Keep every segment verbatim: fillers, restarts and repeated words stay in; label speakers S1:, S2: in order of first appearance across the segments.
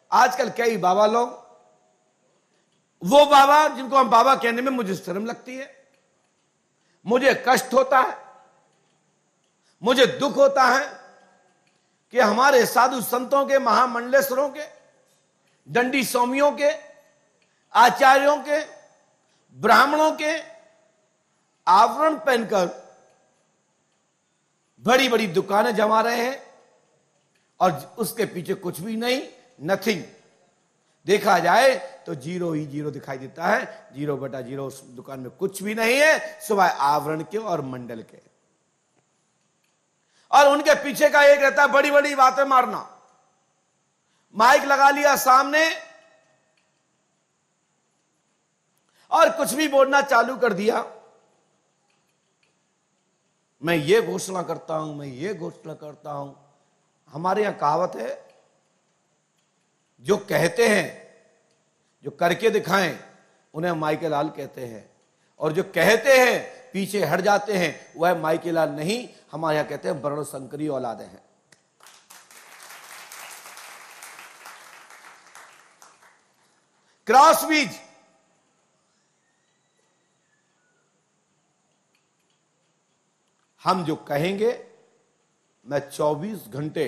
S1: आजकल कई बाबा लोग, वो बाबा जिनको हम बाबा कहने में मुझे शर्म लगती है, मुझे कष्ट होता है, मुझे दुख होता है कि हमारे साधु संतों के, महामंडलेश्वरों के, दंडी स्वामियों के, आचार्यों के, ब्राह्मणों के आवरण पहनकर बड़ी बड़ी दुकानें जमा रहे हैं और उसके पीछे कुछ भी नहीं, नथिंग। देखा जाए तो जीरो ही जीरो दिखाई देता है, जीरो बटा जीरो, उस दुकान में कुछ भी नहीं है सिवाय आवरण के और मंडल के। और उनके पीछे का एक रहता है बड़ी बड़ी बातें मारना। माइक लगा लिया सामने और कुछ भी बोलना चालू कर दिया। मैं ये घोषणा करता हूं, मैं ये घोषणा करता हूं। हमारे यहां कहावत है, जो कहते हैं, जो करके दिखाएं, उन्हें माइके लाल कहते हैं, और जो कहते हैं पीछे हट जाते हैं, वह माइके लाल नहीं, हमारे यहां कहते हैं वर्ण संकरी औलादे हैं। क्रॉस बीज। हम जो कहेंगे, मैं चौबीस घंटे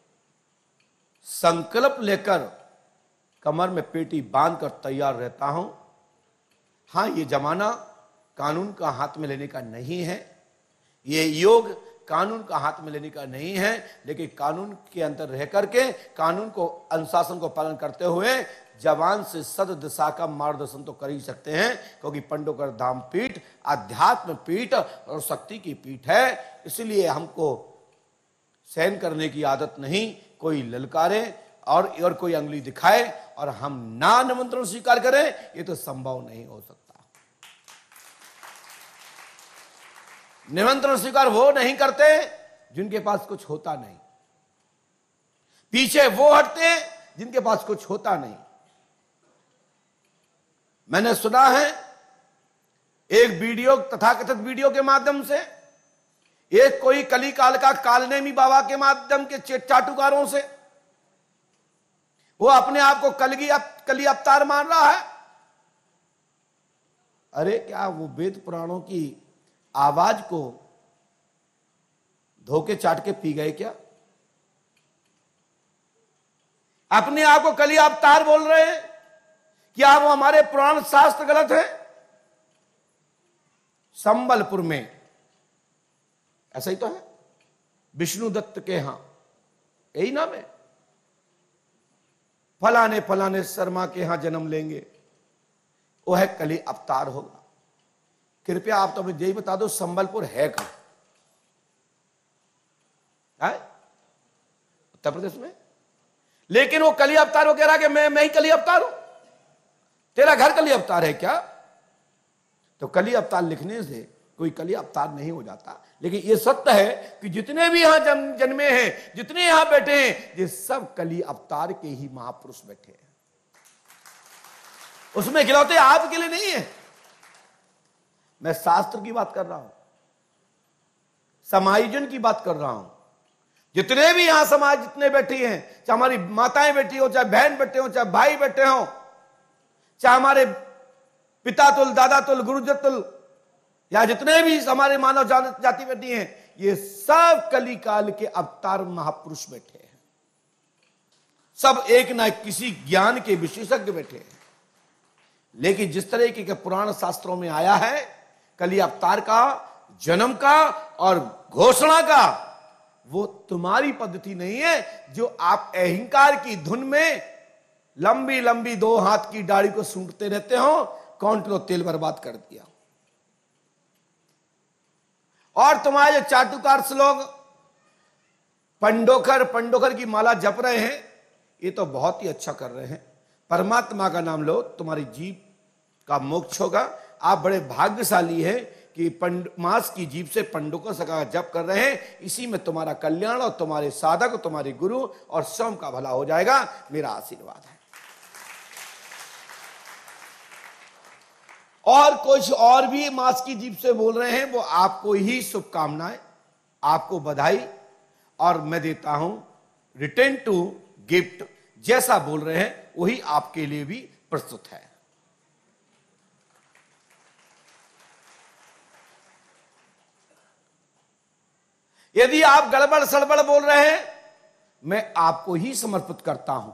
S1: संकल्प लेकर कमर में पेटी बांधकर तैयार रहता हूं। हां, ये जमाना कानून का हाथ में लेने का नहीं है, ये योग कानून का हाथ में लेने का नहीं है, लेकिन कानून के अंदर रह करके, कानून को, अनुशासन को पालन करते हुए जवान से सद दिशा का मार्गदर्शन तो कर ही सकते हैं, क्योंकि पंडोकर धाम पीठ अध्यात्म पीठ और शक्ति की पीठ है। इसलिए हमको सहन करने की आदत नहीं, कोई ललकारे और और कोई अंगुली दिखाए और हम ना निमंत्रण स्वीकार करें, ये तो संभव नहीं हो सकता। निमंत्रण स्वीकार वो नहीं करते जिनके पास कुछ होता नहीं, पीछे वो हटते जिनके पास कुछ होता नहीं। मैंने सुना है एक वीडियो, तथाकथित वीडियो के माध्यम से, एक कोई कली काल का कालनेमी बाबा के माध्यम के चाटुकारों से, वो अपने आप को कलगी कली अवतार मान रहा है। अरे क्या वो वेद पुराणों की आवाज को धोखे चाट के पी गए क्या? अपने आप को कली अवतार बोल रहे हैं, क्या वो हमारे पुराण शास्त्र गलत है? संबलपुर में ऐसा ही तो है, विष्णु दत्त के यहां यही नाम है, फलाने फलाने शर्मा के यहां जन्म लेंगे, वो है कली अवतार होगा। कृपया आप तो मुझे यही बता दो, संबलपुर है कहां? है उत्तर प्रदेश में। लेकिन वो कली अवतार, वो कह रहा कि मैं मैं ही कली अवतार हूं। तेरा घर कली अवतार है क्या? तो कली अवतार लिखने से कोई कली अवतार नहीं हो जाता। लेकिन ये सत्य है कि जितने भी यहां जन्म जन्मे हैं, जितने यहां बैठे हैं, ये सब कली अवतार के ही महापुरुष बैठे हैं। उसमें खिलौते आपके लिए नहीं है। मैं शास्त्र की बात कर रहा हूं, समायोजन की बात कर रहा हूं। जितने भी यहां समाज जितने बैठी हैं, चाहे हमारी माताएं बैठी हो, चाहे बहन बैठे हो, चाहे भाई बैठे हो, चाहे हमारे पिता तुल, दादा तुल, गुरुजन तुल, या जितने भी हमारे मानव जाति बैठी हैं, ये सब कली काल के अवतार महापुरुष बैठे हैं। सब एक ना किसी ज्ञान के विशेषज्ञ बैठे हैं। लेकिन जिस तरीके के पुराण शास्त्रों में आया है कली अवतार का, जन्म का और घोषणा का, वो तुम्हारी पद्धति नहीं है, जो आप अहंकार की धुन में लंबी लंबी दो हाथ की दाढ़ी को सूंघते रहते हो। कौन किलो तेल बर्बाद कर दिया। और तुम्हारे जो चाटुकार लोग पंडोकर पंडोकर की माला जप रहे हैं, ये तो बहुत ही अच्छा कर रहे हैं। परमात्मा का नाम लो, तुम्हारी जीभ का मोक्ष होगा। आप बड़े भाग्यशाली हैं कि पंड मास की जीभ से पंडोकर सका जप कर रहे हैं। इसी में तुम्हारा कल्याण और तुम्हारे साधक, तुम्हारे गुरु और स्वयं का भला हो जाएगा। मेरा आशीर्वाद है। और कुछ और भी मास की जीभ से बोल रहे हैं, वो आपको ही शुभकामनाएं, आपको बधाई। और मैं देता हूं रिटर्न टू गिफ्ट जैसा बोल रहे हैं वही आपके लिए भी प्रस्तुत है। यदि आप गड़बड़ सड़बड़ बोल रहे हैं, मैं आपको ही समर्पित करता हूं।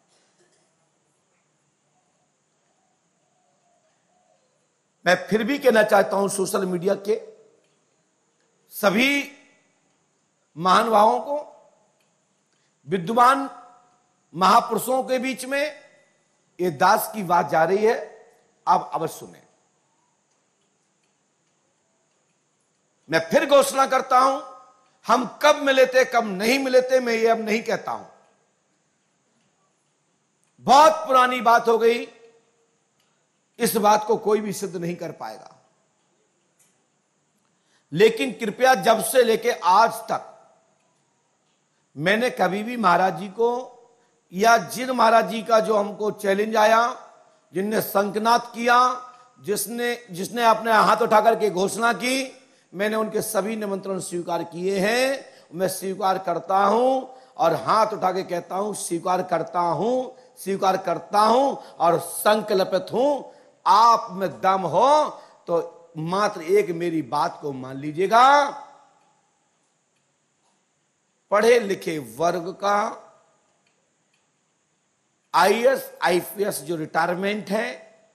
S1: मैं फिर भी कहना चाहता हूं सोशल मीडिया के सभी महानुभावों को, विद्वान महापुरुषों के बीच में ये दास की बात जा रही है, आप अवश्य सुने। मैं फिर घोषणा करता हूं, हम कब मिले थे कब नहीं मिले थे मैं ये अब नहीं कहता हूं। बहुत पुरानी बात हो गई, इस बात को कोई भी सिद्ध नहीं कर पाएगा। लेकिन कृपया जब से लेके आज तक मैंने कभी भी महाराज जी को या जिन महाराज जी का जो हमको चैलेंज आया, जिनने संकनाद किया, जिसने जिसने अपने हाथ उठा करके घोषणा की, मैंने उनके सभी निमंत्रण स्वीकार किए हैं। मैं स्वीकार करता हूं और हाथ उठा के कहता हूं स्वीकार करता हूं, स्वीकार करता हूं और संकल्पित हूं। आप में दम हो तो मात्र एक मेरी बात को मान लीजिएगा, पढ़े लिखे वर्ग का I A S I P S जो रिटायरमेंट है,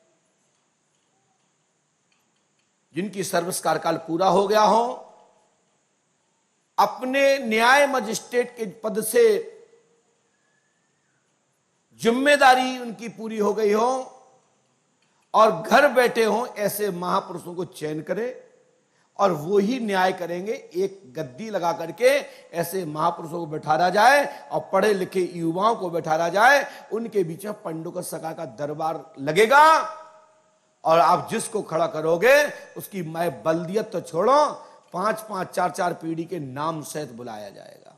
S1: जिनकी सर्विस कार्यकाल पूरा हो गया हो, अपने न्याय मजिस्ट्रेट के पद से जिम्मेदारी उनकी पूरी हो गई हो और घर बैठे हों, ऐसे महापुरुषों को चयन करे और वो ही न्याय करेंगे। एक गद्दी लगा करके ऐसे महापुरुषों को बैठाया जाए और पढ़े लिखे युवाओं को बैठाया जाए, उनके बीच में पंडों का सका का दरबार लगेगा और आप जिसको खड़ा करोगे उसकी मैं बल्दियत तो छोड़ो, पांच पांच चार चार पीढ़ी के नाम सहित बुलाया जाएगा।